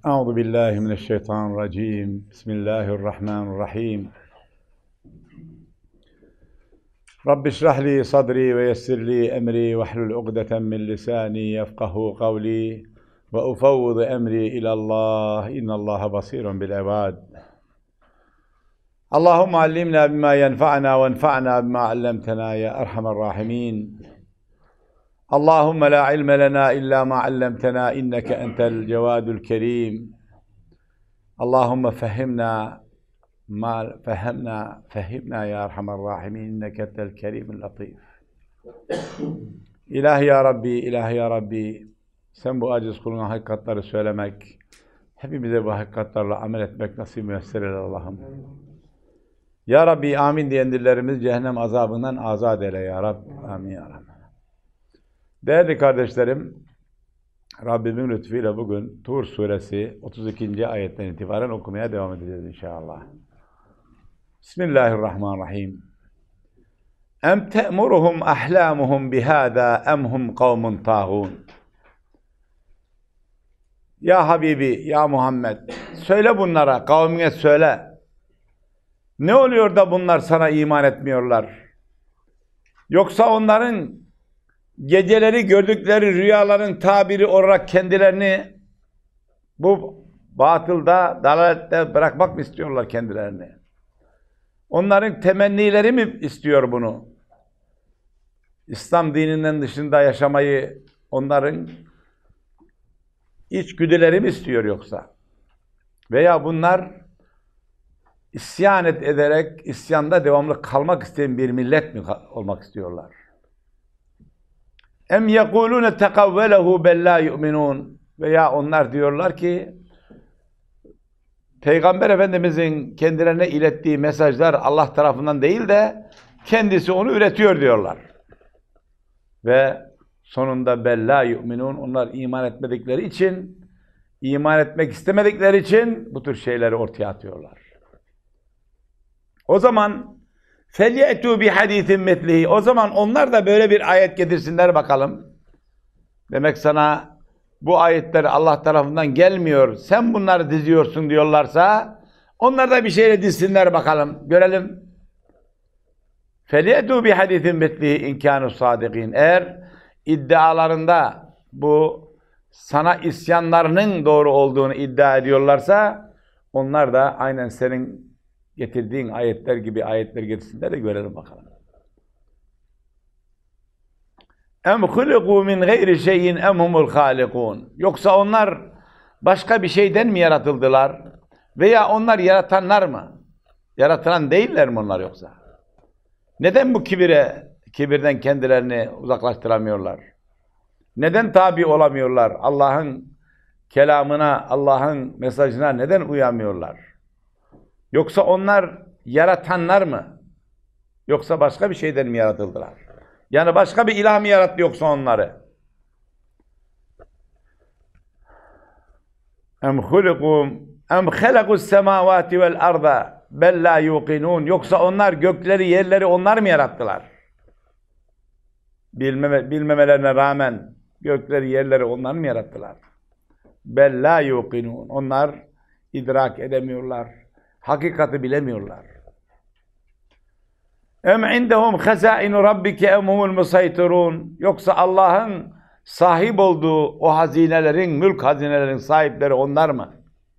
Euzu billahi mineşşeytanirracim. Bismillahirrahmanirrahim. Rabbi şrah li sadri ve yessir li emri ve hlul ukdeten min lisani yefkahu kavli ve ufawwidu emri ilallah. İnnallaha basirun bil ibad. Allahumme allimna bima yenfa'na ve enfa'na bima allamtana ya erhamer rahimin. Allahumme la ilme lena illa ma allamtana inneke entel cevadul kerim. Allahumme fehimna ma fehimna ya erhamer rahimin inneke entel kerimul latif. İlahi ya Rabbi, ilahi ya Rabbi, sen bu aciz kuluna hakikatleri söylemek, hepimize bu hakikatlerle amel etmek nasip müyesser eyle Allah'ım. Ya Rabbi amin diyen dillerimiz cehennem azabından azat eyle ya Rabbi. Amin ya Rabbi. Değerli kardeşlerim, Rabbimin lütfuyla bugün Tur suresi 32. ayetten itibaren okumaya devam edeceğiz inşallah. Bismillahirrahmanirrahim. Em te'muruhum ahlamuhum bihâdâ emhum kavmun tâhûn. Ya Habibi, ya Muhammed, söyle bunlara, kavmine söyle. Ne oluyor da bunlar sana iman etmiyorlar? Yoksa onların geceleri gördükleri rüyaların tabiri olarak kendilerini bu batılda, dalalette bırakmak mı istiyorlar kendilerini? Onların temennileri mi istiyor bunu? İslam dininden dışında yaşamayı onların içgüdüleri mi istiyor yoksa? Veya bunlar isyan ederek isyanda devamlı kalmak isteyen bir millet mi olmak istiyorlar? Em yekulune tekavvelehu bella yu'minun. Veya onlar diyorlar ki Peygamber Efendimizin kendilerine ilettiği mesajlar Allah tarafından değil de kendisi onu üretiyor diyorlar. Ve sonunda bella yu'minun, onlar iman etmedikleri için, iman etmek istemedikleri için bu tür şeyleri ortaya atıyorlar. O zaman فَلْيَأْتُوا بِحَدِيثٍ مِثْلِهِ. O zaman onlar da böyle bir ayet getirsinler bakalım. Demek sana bu ayetler Allah tarafından gelmiyor, sen bunları diziyorsun diyorlarsa onlar da bir şeyle dizsinler bakalım, görelim. فَلْيَأْتُوا بِحَدِيثٍ مِثْلِهِ اِنْ كَانُوا صَادِقِينَ. Eğer iddialarında bu sana isyanlarının doğru olduğunu iddia ediyorlarsa onlar da aynen senin getirdiğin ayetler gibi ayetler getirsinler de görelim bakalım. Em huliku min gayri şeyin em humul halikun. Yoksa onlar başka bir şeyden mi yaratıldılar? Veya onlar yaratanlar mı? Yaratılan değiller mi onlar yoksa? Neden bu kibirden kendilerini uzaklaştıramıyorlar? Neden tabi olamıyorlar? Allah'ın kelamına, Allah'ın mesajına neden uyamıyorlar? Yoksa onlar yaratanlar mı? Yoksa başka bir şeyden mi yaratıldılar? Yani başka bir ilah mı yarattı yoksa onları? Em halakus semavati vel arda bel la yuqinun. Yoksa onlar gökleri, yerleri onlar mı yarattılar? Bilmemelerine rağmen gökleri, yerleri onlar mı yarattılar? Bel la yuqinun. Onlar idrak edemiyorlar. Hakikati bilemiyorlar. Em indehum hazainu rabbike em humul musaytirun. Yoksa Allah'ın sahip olduğu o hazinelerin, mülk hazinelerin sahipleri onlar mı?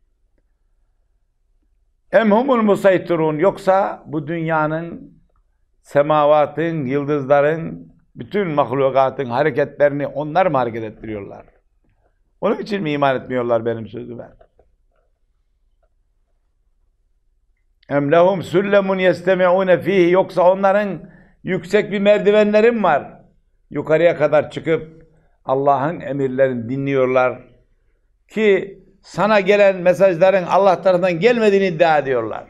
Em humul musaytirun. Yoksa bu dünyanın, semavatın, yıldızların, bütün mahlukatın hareketlerini onlar mı hareket ettiriyorlar? Onun için mi iman etmiyorlar benim sözüme? Em lehum süllemun yestemi'une fihi. Yoksa onların yüksek bir merdivenleri mi var? Yukarıya kadar çıkıp Allah'ın emirlerini dinliyorlar ki sana gelen mesajların Allah tarafından gelmediğini iddia ediyorlar.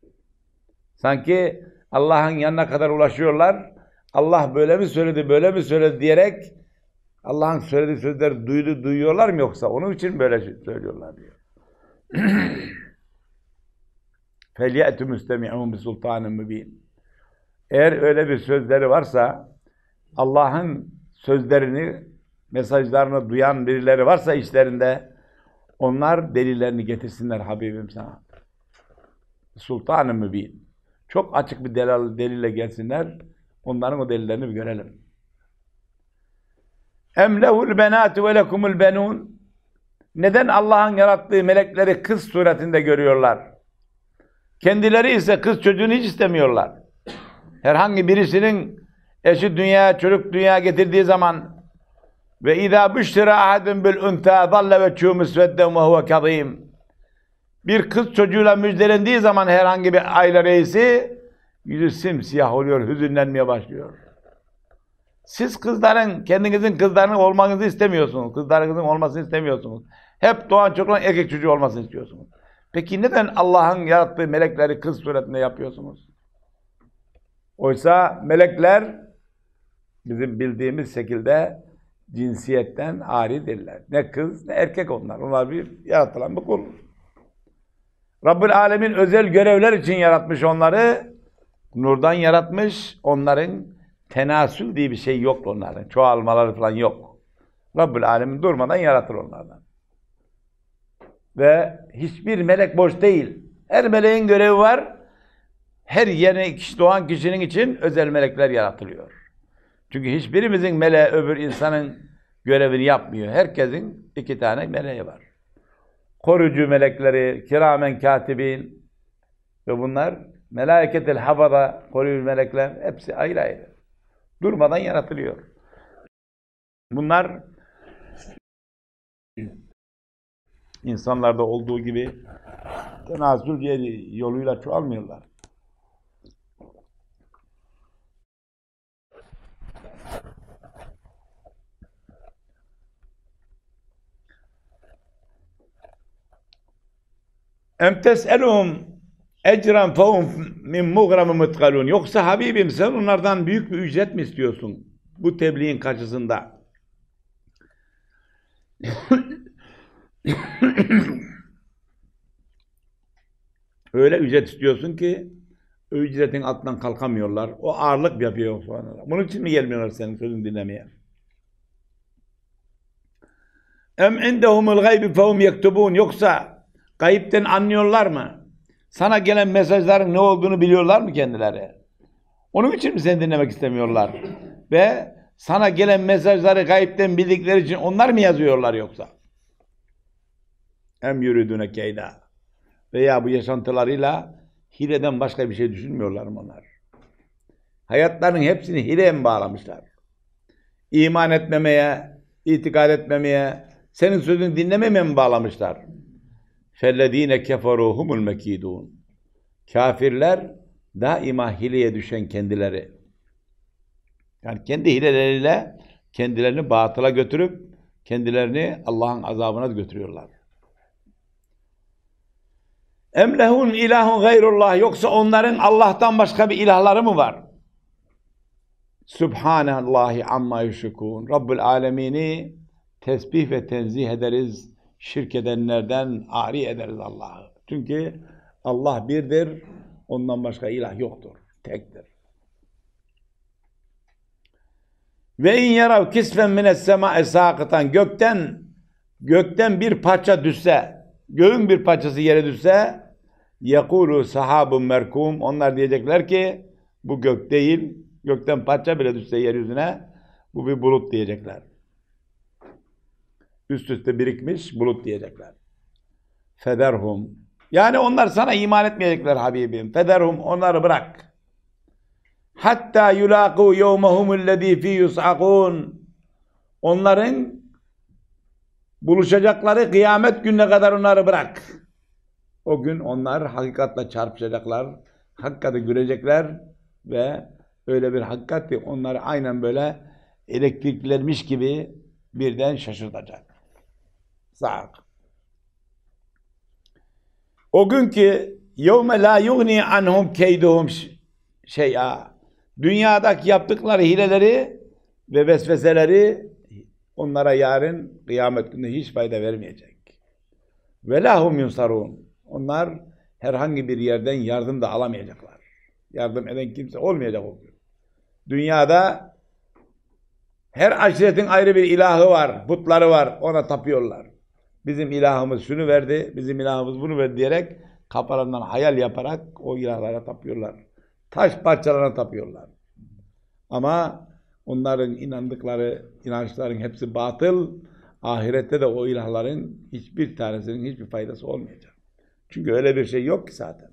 Sanki Allah'ın yanına kadar ulaşıyorlar. Allah böyle mi söyledi, böyle mi söyledi diyerek Allah'ın söylediği sözleri duyuyorlar mı yoksa? Onun için böyle söylüyorlar diyor. فَلْيَأْتُ مُسْتَمِعُونَ بِسُلْطَانٍ مُب۪ينَ. Eğer öyle bir sözleri varsa, Allah'ın sözlerini, mesajlarını duyan birileri varsa içlerinde, Onlar delillerini getirsinler Habibim sana. Sultan-ı Mübin. Çok açık bir delille gelsinler. Onların o delillerini bir görelim. Em lehul benatu ve lekumul benun. Neden Allah'ın yarattığı melekleri kız suretinde görüyorlar? Kendileri ise kız çocuğunu hiç istemiyorlar. Herhangi birisinin eşi çocuk dünyaya getirdiği zaman ve izâ büştira ahadun bil untâ zalle veçhû musvedden ve huve kazîm. Bir kız çocuğuyla müjdelendiği zaman herhangi bir aile reisi yüzü simsiyah oluyor, hüzünlenmeye başlıyor. Siz kendinizin kızlarının olmanızı istemiyorsunuz. Kızlarınızın olmasını istemiyorsunuz. Hep doğan çocukların erkek çocuğu olmasını istiyorsunuz. Peki neden Allah'ın yarattığı melekleri kız suretinde yapıyorsunuz? Oysa melekler bizim bildiğimiz şekilde cinsiyetten ari değiller. Ne kız ne erkek onlar. Onlar bir yaratılan bir kul. Rabbül Alemin özel görevler için yaratmış onları. Nurdan yaratmış. Onların tenasül diye bir şey yok onların. Çoğalmaları falan yok. Rabbül Alemin durmadan yaratır onlardan. Ve hiçbir melek boş değil. Her meleğin görevi var. Her yeni doğan kişinin için özel melekler yaratılıyor. Çünkü hiçbirimizin meleği öbür insanın görevini yapmıyor. Herkesin 2 tane meleği var. Koruyucu melekleri, kiramen katibin ve bunlar melâiketel havada koruyucu melekler hepsi ayrı ayrı. Durmadan yaratılıyor. Bunlar insanlarda olduğu gibi tenasül yoluyla çoğalmıyorlar. Em tes'eluhum ecran fehum min mughramin mutkalun. Yoksa Habibim sen onlardan büyük bir ücret mi istiyorsun bu tebliğin karşısında? Öyle ücret istiyorsun ki o ücretin altından kalkamıyorlar. O ağırlık yapıyor sonra. Bunun için mi gelmiyorlar senin sözünü dinlemeye? Em indehumul gaybi fehum yektubun. Yoksa gayipten anlıyorlar mı? Sana gelen mesajların ne olduğunu biliyorlar mı kendileri? Onun için mi seni dinlemek istemiyorlar? Ve sana gelen mesajları gayipten bildikleri için onlar mı yazıyorlar yoksa? Em yuridune keyda. Veya bu yaşantılarıyla hileden başka bir şey düşünmüyorlar mı onlar? Hayatlarının hepsini hileye mi bağlamışlar? İman etmemeye, itikad etmemeye, senin sözünü dinlememeye mi bağlamışlar? فَالَّذ۪ينَ كَفَرُوا هُمُ الْمَك۪يدُونَ. Kafirler daima hileye düşen kendileri. Yani kendi hileleriyle kendilerini batıla götürüp kendilerini Allah'ın azabına götürüyorlar. اَمْ لَهُنْ اِلَٰهٌ غَيْرُ اللّٰهِ. Yoksa onların Allah'tan başka bir ilahları mı var? Subhanallahi amma yüşrikûn. Rabbül Alemin'i tesbih ve tenzih ederiz. Şirk edenlerden ari ederiz Allah'ı. Çünkü Allah birdir. Ondan başka ilah yoktur. Tektir. Ve in yarav kisfen mines semâ'i sâkıtan. Gökten bir parça düşse, göğün bir parçası yere düşse, yekûlû sahabun merkûm. Onlar diyecekler ki bu gök değil. Gökten parça bile düşse yeryüzüne bu bir bulut diyecekler. Üst üste birikmiş bulut diyecekler. Federhum. Yani onlar sana iman etmeyecekler Habibim. Federhum, onları bırak. Hatta yulâkû yevmehumullezî fî yus'akûn. Onların buluşacakları kıyamet gününe kadar onları bırak. O gün onlar hakikatle çarpışacaklar. Hakikati görecekler ve öyle bir hakikat ki onları aynen böyle elektriklenmiş gibi birden şaşırtacak. Sağ. O gün ki yevme la yugni anhum keyduhum şey'a. Dünyadaki yaptıkları hileleri ve vesveseleri onlara yarın kıyamet günü hiç fayda vermeyecek. Ve lahum yunsarun. Onlar herhangi bir yerden yardım da alamayacaklar. Yardım eden kimse olmayacak o gün. Dünyada her aşiretin ayrı bir ilahı var, putları var, ona tapıyorlar. Bizim ilahımız şunu verdi, bizim ilahımız bunu verdi diyerek kafalarından hayal yaparak o ilahlara tapıyorlar. Taş parçalarına tapıyorlar. Ama onların inandıkları inançların hepsi batıl. Ahirette de o ilahların hiçbir tanesinin hiçbir faydası olmayacak. Çünkü öyle bir şey yok ki zaten.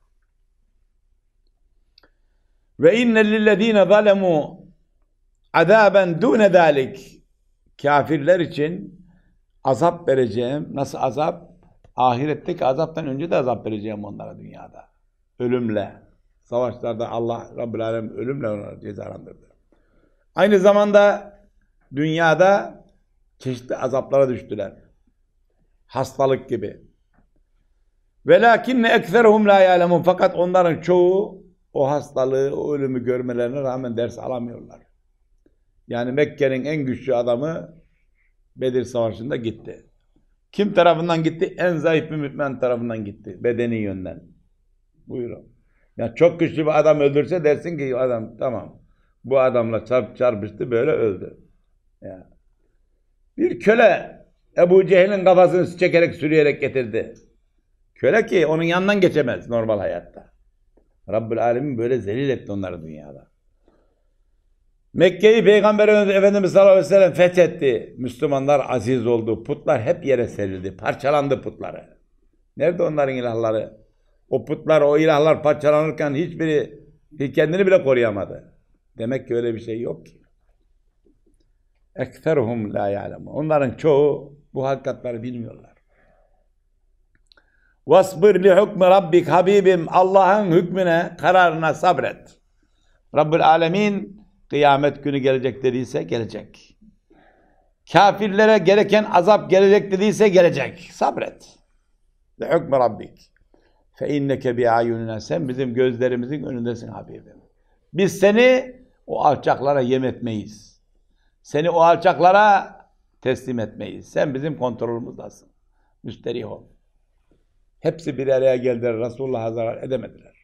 Ve inne lillezine zalemu azaben dune zalik. Kafirler için azap vereceğim. Nasıl azap? Ahiretteki azaptan önce de azap vereceğim onlara dünyada. Ölümle. Savaşlarda Allah Rabbül Alem ölümle onları cezalandırdı. Aynı zamanda dünyada çeşitli azaplara düştüler. Hastalık gibi. Velakinne ekseruhum la ya'lemun. Fakat onların çoğu o hastalığı, o ölümü görmelerine rağmen ders alamıyorlar. Yani Mekke'nin en güçlü adamı Bedir Savaşı'nda gitti. Kim tarafından gitti? En zayıf bir mümin tarafından gitti. Bedeni yönden. Buyurun. Yani çok güçlü bir adam öldürse dersin ki adam tamam. Bu adamla çarpıştı böyle öldü. Yani. Bir köle Ebu Cehil'in kafasını çekerek sürüyerek getirdi. Köle ki onun yanından geçemez normal hayatta. Rabbül Alemin böyle zelil etti onları dünyada. Mekke'yi Peygamber Efendimiz sallallahu aleyhi ve sellem fethetti. Müslümanlar aziz oldu. Putlar hep yere serildi. Parçalandı putları. Nerede onların ilahları? O putlar, o ilahlar parçalanırken hiçbiri kendini bile koruyamadı. Demek ki öyle bir şey yok ki. Ekseruhum la ya'lemun. Onların çoğu bu hakikatleri bilmiyorlar. Vasbir li hukmi rabbik Habibim, Allah'ın hükmüne, kararına sabret. Rabbül Alemin kıyamet günü gelecek dediyse gelecek. Kafirlere gereken azap gelecek dediyse gelecek. Sabret. Li hukmi rabbik. Fe inneke bi ayunina. Sen bizim gözlerimizin önündesin Habibim. Biz seni o alçaklara yem etmeyiz. Seni o alçaklara teslim etmeyiz. Sen bizim kontrolümüzdasın. Müsterih ol. Hepsi bir araya geldiler. Resulullah'a zarar edemediler.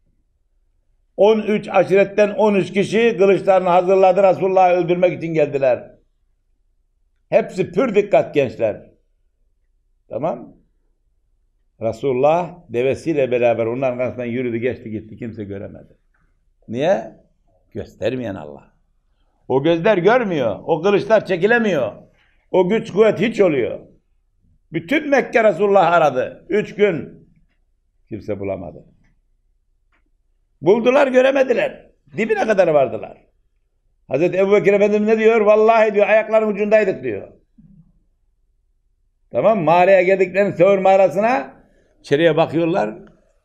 13 aşiretten 13 kişi kılıçlarını hazırladı. Resulullah'ı öldürmek için geldiler. Hepsi pür dikkat gençler. Tamam. Resulullah devesiyle beraber onların arasından yürüdü geçti gitti. Kimse göremedi. Niye? Göstermeyen Allah. O gözler görmüyor. O kılıçlar çekilemiyor. O güç kuvvet hiç oluyor. Bütün Mekke Resulullah aradı. 3 gün. Kimse bulamadı. Buldular göremediler. Dibine kadar vardılar. Hazreti Ebubekir Efendimiz ne diyor? Vallahi diyor ayakların ucundaydık diyor. Tamam mağaraya geldiklerinde Sevr mağarasına içeriye bakıyorlar.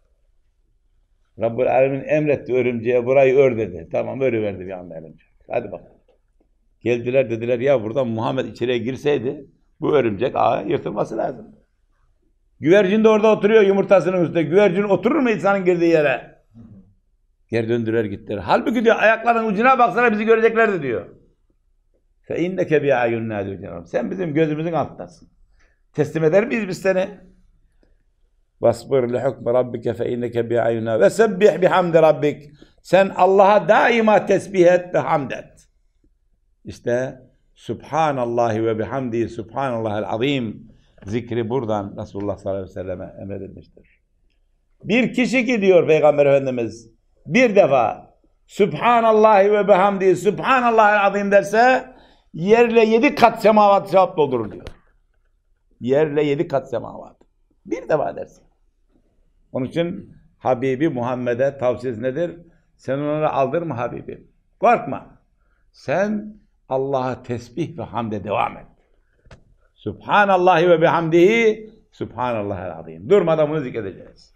Rabbül Alemin emretti örümceğe burayı ör dedi. Tamam örüverdi bir anda örümcek. Hadi bakalım. Geldiler dediler ya buradan Muhammed içeriye girseydi bu örümcek ağı yırtılması lazım. Güvercin de orada oturuyor yumurtasının üstünde. Güvercin oturur mu insanın girdiği yere? Geri döndüler gittiler. Halbuki diyor ayaklarının ucuna baksana bizi göreceklerdi diyor. Fe inneke bi ayunna diyor Cenab-ı. Sen bizim gözümüzün altındasın. Teslim eder miyiz biz seni? Vasbir li hukmi rabbike fe inneke bi ayunna ve sebbih bihamdi rabbik. Sen Allah'a daima tesbih et ve hamd et. İşte Subhanallahi ve bihamdihi Subhanallahel azim zikri buradan Resulullah sallallahu aleyhi ve selleme emredilmiştir. Bir kişi ki diyor Peygamber Efendimiz bir defa Subhanallahi ve bihamdihi Subhanallahel azim derse yerle 7 kat semavat sevap doldurur diyor. Yerle 7 kat semavat. Bir defa dersin. Onun için Habibi Muhammed'e tavsiyesi nedir? Sen onlara aldırma Habibim. Korkma. Sen Allah'a tesbih ve hamde devam et. Subhanallahi ve bihamdihi Subhanallahel azim. Durmadan bunu zikredeceğiz.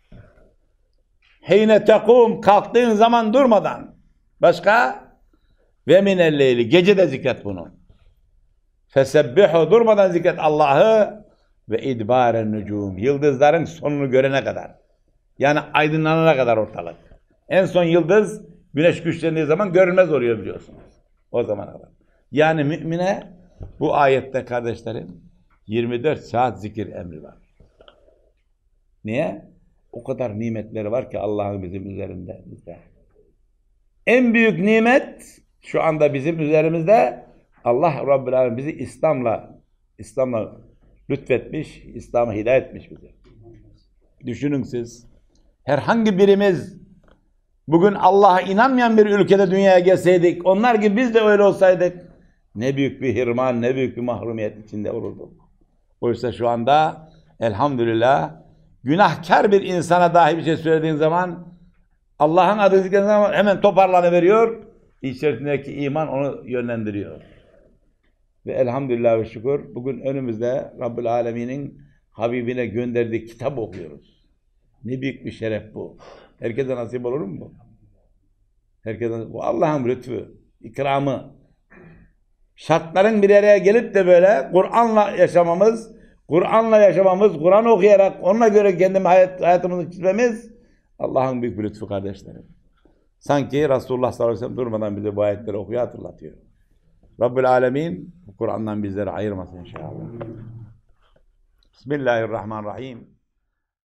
Hine tekum kalktığın zaman durmadan. Başka? Ve minelleyli. Gece de zikret bunu. Fesebbihu durmadan zikret Allah'ı ve idbaren nucum. Yıldızların sonunu görene kadar. Yani aydınlanana kadar ortalık. En son yıldız güneş güçlendiği zaman görünmez oluyor biliyorsunuz. O zamana kadar. Yani mümine bu ayette kardeşlerim 24 saat zikir emri var. Niye? O kadar nimetleri var ki Allah'ın bizim üzerinde. En büyük nimet şu anda bizim üzerimizde Allah Rabbül Alemin bizi İslam'la lütfetmiş, İslam'a hidayet etmiş bize. Düşünün siz, herhangi birimiz bugün Allah'a inanmayan bir ülkede dünyaya gelseydik, onlar gibi biz de öyle olsaydık, ne büyük bir hirman, ne büyük bir mahrumiyet içinde olurduk. Oysa şu anda elhamdülillah günahkar bir insana dahi bir şey söylediğin zaman Allah'ın adını zikrettiğin zaman hemen toparlanıveriyor. İçerisindeki iman onu yönlendiriyor. Ve elhamdülillah ve şükür bugün önümüzde Rabbül Alemin'in Habibine gönderdiği kitap okuyoruz. Ne büyük bir şeref bu. Herkese nasip olur mu bu? Herkese, bu Allah'ın lütfu, ikramı. Şartların bir araya gelip de böyle Kur'an'la yaşamamız, Kur'an okuyarak onunla göre kendi hayatımızı çizmemiz Allah'ın büyük bir lütfu kardeşlerim. Sanki Resulullah sallallahu aleyhi ve sellem durmadan bize bu ayetleri okuyor, hatırlatıyor. Rabbül Alemin Kur'an'dan bizleri ayırmasın inşallah. Bismillahirrahmanirrahim.